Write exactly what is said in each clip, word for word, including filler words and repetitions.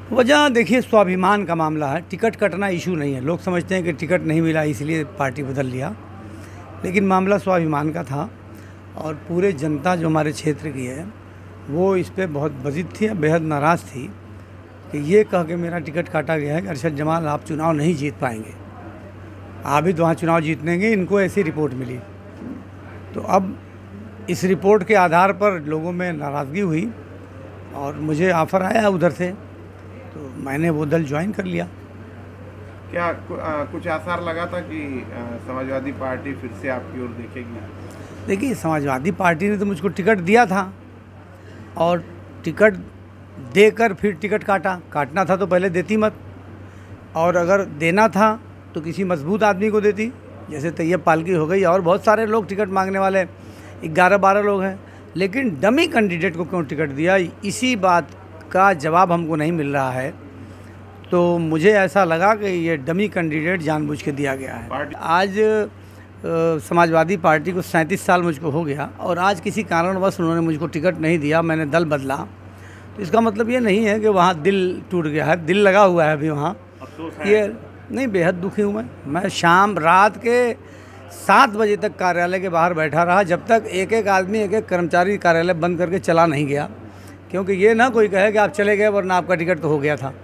वजह देखिए, स्वाभिमान का मामला है। टिकट कटना इशू नहीं है। लोग समझते हैं कि टिकट नहीं मिला इसलिए पार्टी बदल लिया, लेकिन मामला स्वाभिमान का था। और पूरे जनता जो हमारे क्षेत्र की है वो इस पे बहुत बजित थी, बेहद नाराज़ थी कि ये कह के मेरा टिकट काटा गया है कि अरशद जमाल आप चुनाव नहीं जीत पाएंगे, आप भी तो वहाँ चुनाव जीतेंगे। इनको ऐसी रिपोर्ट मिली। तो अब इस रिपोर्ट के आधार पर लोगों में नाराज़गी हुई और मुझे ऑफ़र आया उधर से, तो मैंने वो दल ज्वाइन कर लिया। क्या आ, कुछ आसार लगा था कि आ, समाजवादी पार्टी फिर से आपकी ओर देखेगी? देखिए, समाजवादी पार्टी ने तो मुझको टिकट दिया था और टिकट देकर फिर टिकट काटा। काटना था तो पहले देती मत, और अगर देना था तो किसी मजबूत आदमी को देती, जैसे तैयब पालकी हो गई। और बहुत सारे लोग टिकट मांगने वाले ग्यारह बारह लोग हैं, लेकिन डमी कैंडिडेट को क्यों टिकट दिया, इसी बात का जवाब हमको नहीं मिल रहा है। तो मुझे ऐसा लगा कि ये डमी कैंडिडेट जानबूझ के दिया गया है। आज आ, समाजवादी पार्टी को सैंतीस साल मुझको हो गया और आज किसी कारणवश उन्होंने मुझको टिकट नहीं दिया, मैंने दल बदला, तो इसका मतलब ये नहीं है कि वहाँ दिल टूट गया है। दिल लगा हुआ है अभी वहाँ। ये नहीं, बेहद दुखी हूँ मैं मैं शाम रात के सात बजे तक कार्यालय के बाहर बैठा रहा, जब तक एक एक आदमी एक एक कर्मचारी कार्यालय बंद करके चला नहीं गया, क्योंकि ये ना कोई कहे कि आप चले गए वरना आपका टिकट तो हो गया था।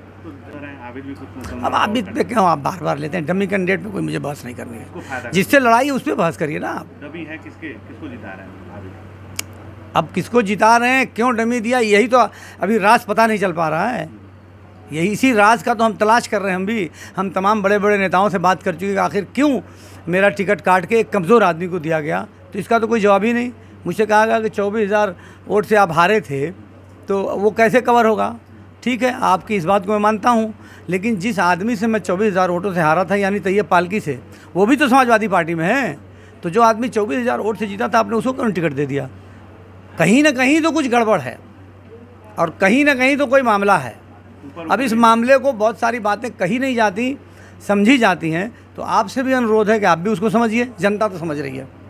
अब आप भी पे क्यों आप बार बार लेते हैं? डमी कैंडिडेट पे कोई मुझे बहस नहीं करनी है। जिससे लड़ाई है उस पर बहस करिए ना आप। डमी है किसके किसको जिता रहे हैं? अब किसको जिता रहे हैं, क्यों डमी दिया, यही तो अभी राज पता नहीं चल पा रहा है। यही इसी राज का तो हम तलाश कर रहे हैं। हम भी हम तमाम बड़े बड़े नेताओं से बात कर चुके हैं आखिर क्यों मेरा टिकट काट के एक कमज़ोर आदमी को दिया गया, तो इसका तो कोई जवाब ही नहीं। मुझसे कहा गया कि चौबीस हज़ार वोट से आप हारे थे, तो वो कैसे कवर होगा? ठीक है, आपकी इस बात को मैं मानता हूँ, लेकिन जिस आदमी से मैं चौबीस हज़ार वोटों से हारा था, यानी तैयब पालकी से, वो भी तो समाजवादी पार्टी में है। तो जो आदमी चौबीस हज़ार वोट से जीता था, आपने उसको क्यों टिकट दे दिया? कहीं ना कहीं तो कुछ गड़बड़ है और कहीं ना कहीं तो कोई मामला है। अब इस मामले को बहुत सारी बातें कही नहीं जाती, समझी जाती हैं। तो आपसे भी अनुरोध है कि आप भी उसको समझिए, जनता तो समझ रही है।